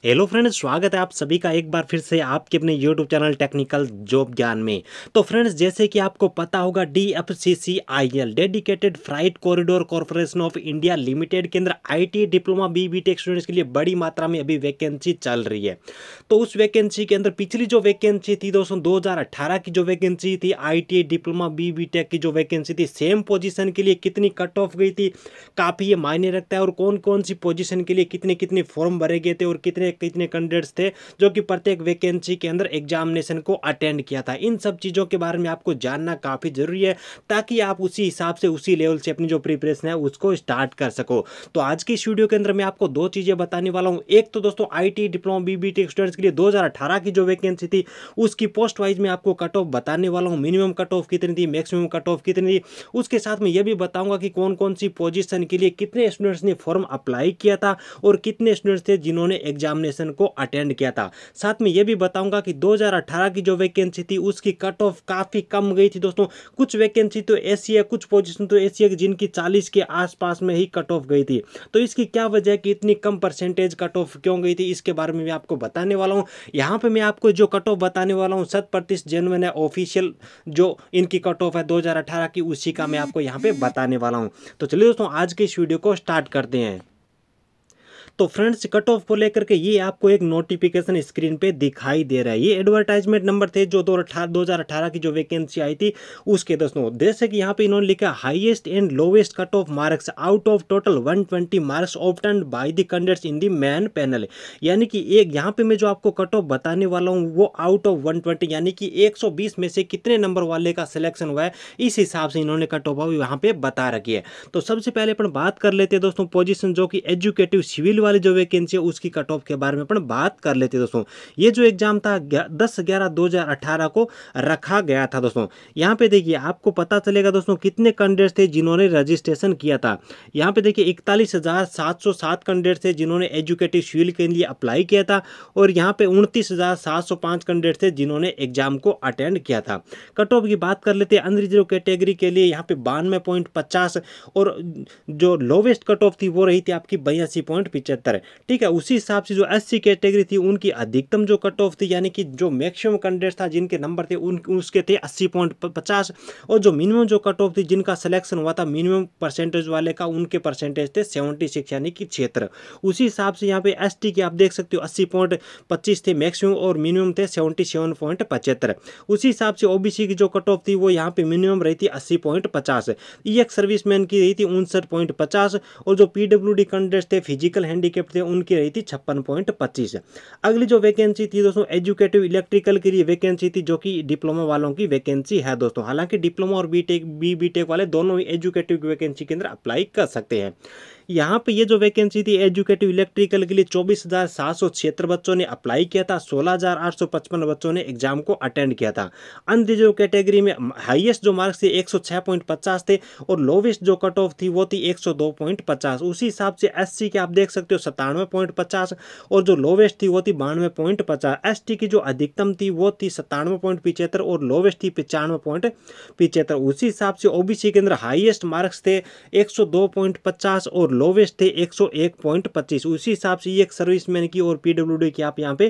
Hello friends, स्वागत है आप सभी का एक बार फिर से आपके अपने यूट्यूब चैनल टेक्निकल जॉब ज्ञान में। तो फ्रेंड्स, जैसे कि आपको पता होगा, DFCCIL dedicated freight corridor corporation of India limited के अंदर IT डिप्लोमा BBTech स्टूडेंट्स के लिए बड़ी मात्रा में अभी वैकेंसी चल रही है। तो उस वैकेंसी के अंदर पिछली जो वैकेंसी थी दोस्तों 2018 की जो वैकेंसी थी IT डिप्लोमा BBTech की जो वैकेंसी थी, सेम पोजीशन के लिए कितनी कट ऑफ गई थी, काफ़ी ये मायने रखता है। और कौन कौन सी पोजीशन के लिए कितने कितने फॉर्म भरे गए थे और कितने कितने कैंडिडेट्स थे जो कि प्रत्येक वैकेंसी के अंदर एग्जामिनेशन को अटेंड किया था, इन सब चीज़ों के बारे में आपको जानना काफ़ी जरूरी है ताकि आप उसी हिसाब से उसी लेवल से अपनी जो प्रिपरेशन है उसको स्टार्ट कर सको। तो आज की इस वीडियो के अंदर मैं आपको दो चीज़ें बताने वाला हूँ। एक तो दोस्तों IT डिप्लोमा BBTech स्टूडेंट्स के लिए 2018 की जो वैकेंसी थी उसकी पोस्ट वाइज में आपको कट ऑफ बताने वाला हूँ, मिनिमम कट ऑफ कितनी थी, मैक्सिमम कट ऑफ कितनी थी। उसके साथ में यह भी बताऊंगा कि कौन कौन सी पोजीशन के लिए कितने स्टूडेंट्स ने फॉर्म अप्लाई किया था और कितने स्टूडेंट्स थे जिन्होंने एग्जामिनेशन को अटेंड किया था। साथ में यह भी बताऊंगा कि 2018 की जो वैकेंसी थी उसकी कट ऑफ काफ़ी कम गई थी दोस्तों। कुछ वैकेंसी तो ऐसी है, कुछ पोजीशन तो ऐसी है कि जिनकी 40 के आसपास में ही कट ऑफ गई थी। तो इसकी क्या वजह है कि इतनी कम परसेंटेज कट ऑफ क्यों गई थी, इसके बारे में मैं आपको बताने वाला हूँ। यहाँ पे मैं आपको जो कट ऑफ बताने वाला हूँ 100% जेन्युइन है, ऑफिशियल जो इनकी कट ऑफ है 2018 की, उसी का मैं आपको यहाँ पे बताने वाला हूँ। तो चलिए दोस्तों, आज के इस वीडियो को स्टार्ट करते हैं। तो फ्रेंड्स, कट ऑफ को लेकर के ये आपको एक नोटिफिकेशन स्क्रीन पे दिखाई दे रहा है। ये एडवर्टाइजमेंट नंबर थे जो 2018 की जो वैकेंसी आई थी उसके दोस्तों। जैसे कि यहाँ पे इन्होंने लिखा highest and lowest cut off marks out of total 120 marks obtained by the candidates in the main panel. यानी कि एक यहाँ पे मैं जो आपको कट ऑफ बताने वाला हूँ वो आउट ऑफ 120 यानी कि 120 में से कितने नंबर वाले का सिलेक्शन हुआ है, इस हिसाब से इन्होंने कट ऑफ यहाँ पे बता रखी है। तो सबसे पहले अपन बात कर लेते हैं दोस्तों पोजीशन जो कि एजुकेटिव सिविल वाली जो वैकेंसी है उसकी कट ऑफ के बारे में अपन बात कर लेते हैं दोस्तों। ये जो एग्जाम था 10/11/2018 को रखा गया था दोस्तों। यहाँ पे देखिए आपको पता चलेगा दोस्तों कितने कैंडिडेट्स थे जिन्होंने रजिस्ट्रेशन किया था। यहाँ पे देखिए 41,707 कैंडिडेट्स थे जिन्होंने एजुकेटिव सिविल के लिए अप्लाई किया था और यहाँ पे 29,705 कैंडिडेट्स थे जिन्होंने एग्जाम को अटेंड किया था। कट ऑफ की बात कर लेते हैं अनरिजर्व कैटेगरी के लिए यहाँ पे 92.50 और जो लोवेस्ट कट ऑफ थी वो रही थी आपकी 82.75। ठीक है, उसी हिसाब से जो SC कैटेगरी थी उनकी अधिकतम जो कट ऑफ थी यानी कि जो मैक्सिमम कैंडिडेट था जिनके नंबर थे उसके थे 80.50 और जो मिनिमम जो कट ऑफ थी जिनका सिलेक्शन हुआ था मिनिमम परसेंटेज वाले का उनके परसेंटेज थे 76 यानी कि 76। उसी हिसाब से यहाँ पे ST के आप देख सकते हो 80.25 थे मैक्सिमम और मिनिमम थे 77.75। उसी हिसाब से OBC की जो कट ऑफ थी वो यहाँ पे मिनिमम रही थी 80.50, EX सर्विसमैन की रही थी 59.50 और जो PWD कैंडिडेट्स थे फिजिकल हैंडीकैप थे उनकी रही थी 56.25। अगली जो वैकेंसी थी दोस्तों एजुकेटिव इलेक्ट्रिकल के लिए वैकेंसी थी जो कि डिप्लोमा वालों की वैकेंसी है दोस्तों। हालांकि डिप्लोमा और BTech वाले दोनों ही एजुकेटिव की वैकेंसी के अंदर अप्लाई कर सकते हैं। यहाँ पे ये जो वैकेंसी थी एजुकेटिव इलेक्ट्रिकल के लिए 24,776 बच्चों ने अप्लाई किया था, 16,855 बच्चों ने एग्जाम को अटेंड किया था। अनरिजर्व कैटेगरी में हाईएस्ट जो मार्क्स थे 106.50 थे और लोवेस्ट जो कट ऑफ थी वो थी 102.50। उसी हिसाब से SC के आप देख सकते हो 97.50 और जो लोवेस्ट थी वो थी 92.50। ST की जो अधिकतम थी वो थी 97.75 और लोवेस्ट थी 95.75। उसी हिसाब से OBC के अंदर हाईएस्ट मार्क्स थे 102.50 और लोवेस्ट थे 101.25। उसी हिसाब से ये एक सर्विसमैन की और PWD की आप यहाँ पे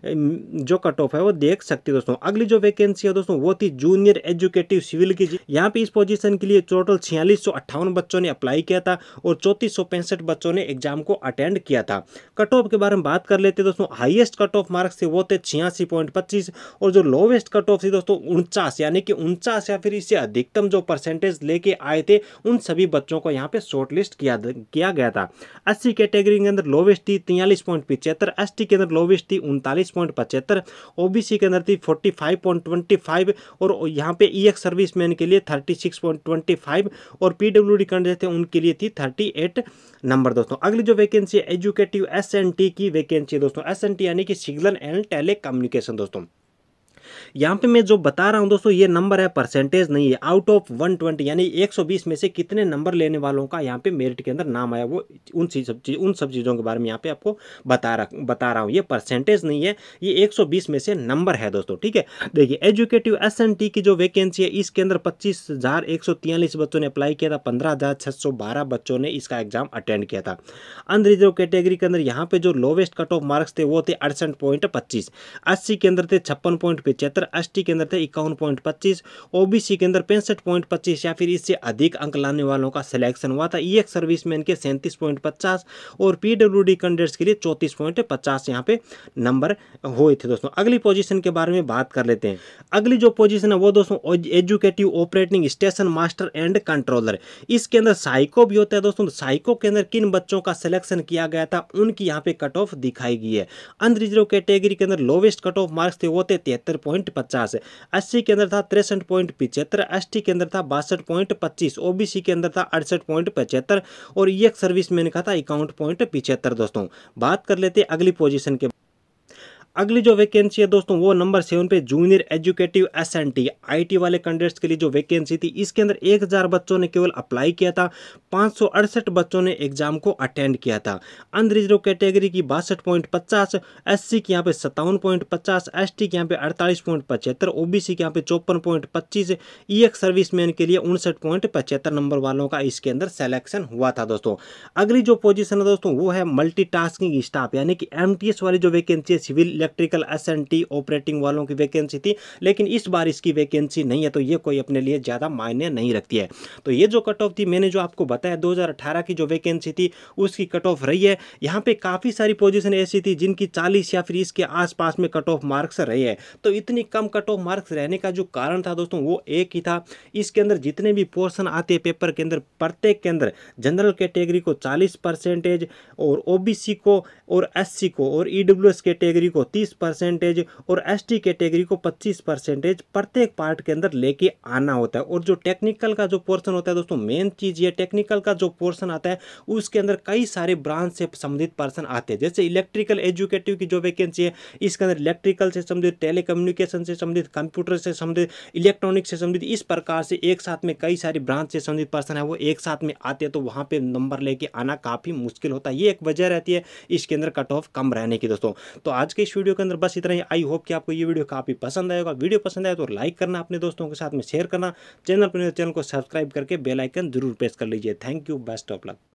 जो कट ऑफ है वो देख सकते हो दोस्तों। अगली जो वैकेंसी है दोस्तों वो थी जूनियर एजुकेटिव सिविल की। यहाँ पे इस पोजीशन के लिए टोटल 4658 बच्चों ने अप्लाई किया था और 3465 बच्चों ने एग्जाम को अटेंड किया था। कट ऑफ के बारे में बात कर लेते हैं दोस्तों। हाईएस्ट कट ऑफ मार्क्स थे वो थे 86.25 और जो लोवेस्ट कट ऑफ थी दोस्तों 49 यानी कि 49 या फिर इससे अधिकतम जो परसेंटेज लेके आए थे उन सभी बच्चों को यहाँ पे शॉर्टलिस्ट किया गया था। 80 कैटेगरी के अंदर लोवेस्ट थी 43.75, ST के अंदर लोवेस्ट थी 39.75, OBC के अंदर थी 45.25 और यहाँ पे EX सर्विसमैन के लिए 36.25 और PWD कैंडिडेट थे उनके लिए थी 38 नंबर दोस्तों। अगली जो वैकेंसी है एजुकेटिव SNT की वैकेंसी दोस्तों। SNT यानी कि सिग्नल एंड टेलीकम्युनिकेशन दोस्तों। यहाँ पे मैं जो बता रहा हूँ दोस्तों ये नंबर है, परसेंटेज नहीं है। आउट ऑफ 120 यानी 120 में से कितने नंबर लेने वालों का यहाँ पे मेरिट के अंदर नाम आया, वो उन सब चीज़ों के बारे में यहाँ पे आपको बता रहा हूँ। ये परसेंटेज नहीं है, ये 120 में से नंबर है दोस्तों, ठीक है। देखिए एजुकेटिव एसएनटी की जो वैकेंसी है इसके अंदर 25,143 बच्चों ने अप्लाई किया था, 15,612 बच्चों ने इसका एग्जाम अटेंड किया था। अनरिजर्व कैटेगरी के अंदर यहाँ पे जो लोवेस्ट कट ऑफ मार्क्स थे वो थे 68.25, 80 के अंदर थे 56.75, एसटी के अंदर थे 51.25, ओबीसी के अंदर 65.25 या फिर इससे अधिक अंक लाने वालों का सिलेक्शन हुआ था। ईएक्स सर्विसमैन के 37.50 और पीडब्ल्यूडी कैंडिडेट्स के लिए 34.50 यहाँ पे नंबर हुए थे दोस्तों। अगली पोजीशन के बारे में बात कर लेते हैं। अगली जो पोजीशन है वो दोस्तों executive operating station master and controller. इसके अंदर साइको भी होता है दोस्तों। साइको के अंदर किन बच्चों का सिलेक्शन किया गया था उनकी यहाँ पे कट ऑफ दिखाई गई है। अनरिजर्व कैटेगरी के अंदर लोवेस्ट कट ऑफ मार्क्स थे वो थे 73.50, 80 के अंदर था 63.75, एसटी के अंदर था 62.25, ओबीसी के अंदर था 68.75 और ईएक्स सर्विसमैन का था 51.75 दोस्तों। बात कर लेते हैं अगली पोजीशन के। अगली जो वैकेंसी है दोस्तों वो नंबर 7 पे जूनियर एजुकेटिव एसएनटी आईटी वाले कैंडिडेट्स के लिए जो वैकेंसी थी इसके अंदर 1000 बच्चों ने केवल अप्लाई किया था, 568 बच्चों ने एग्जाम को अटेंड किया था। अनरिजर्व कैटेगरी की 62.50, एससी की यहाँ पे 57.50, एसटी के यहाँ पे 48.75, ओबीसी के यहाँ पे 54.25, ईएक्स सर्विसमैन के लिए 59.75 नंबर वालों का इसके अंदर सिलेक्शन हुआ था दोस्तों। अगली जो पोजीशन है दोस्तों वो है मल्टीटास्किंग स्टाफ यानी कि एमटीएस वाली जो वैकेंसी है, सिविल इलेक्ट्रिकल एसएनटी ऑपरेटिंग वालों की वैकेंसी थी, लेकिन इस बार इसकी वैकेंसी नहीं है, तो ये कोई अपने लिए ज़्यादा मायने नहीं रखती है। तो ये जो कट ऑफ थी मैंने जो आपको बताया 2018 की जो वैकेंसी थी उसकी कट ऑफ रही है। यहाँ पे काफ़ी सारी पोजीशन ऐसी थी जिनकी 40 या फिर इसके आसपास में कट ऑफ मार्क्स रहे हैं। तो इतनी कम कट ऑफ मार्क्स रहने का जो कारण था दोस्तों वो एक ही था, इसके अंदर जितने भी पोर्शन आते हैं पेपर के अंदर प्रत्येक के अंदर जनरल कैटेगरी को 40% और ओबीसी को और एससी को और ईडब्ल्यूएस कैटेगरी को 30% और एसटी कैटेगरी को 25% प्रत्येक पार्ट के अंदर लेके आना होता है। और जो टेक्निकल का जो पोर्शन होता है दोस्तों, मेन चीज ये टेक्निकल का जो पोर्शन आता है उसके अंदर कई सारे ब्रांच से संबंधित पर्सन आते हैं। जैसे इलेक्ट्रिकल एजुकेटिव की जो वैकेंसी है इसके अंदर इलेक्ट्रिकल से संबंधित, टेलीकम्युनिकेशन से संबंधित, कंप्यूटर से संबंधित, इलेक्ट्रॉनिक्स से संबंधित, इस प्रकार से एक साथ में कई सारी ब्रांच से संबंधित पर्सन है वो एक साथ में आते हैं, तो वहां पे नंबर लेके आना काफी मुश्किल होता है। ये एक वजह रहती है इसके अंदर कट ऑफ कम रहने की दोस्तों। तो आज के इस वीडियो के अंदर बस इतना ही। आई होप कि आपको ये वीडियो काफी पसंद आएगा। वीडियो पसंद आए तो लाइक करना, अपने दोस्तों के साथ में शेयर करना, चैनल को सब्सक्राइब करके बेल आइकन जरूर प्रेस कर लीजिए। Thank you, best of luck.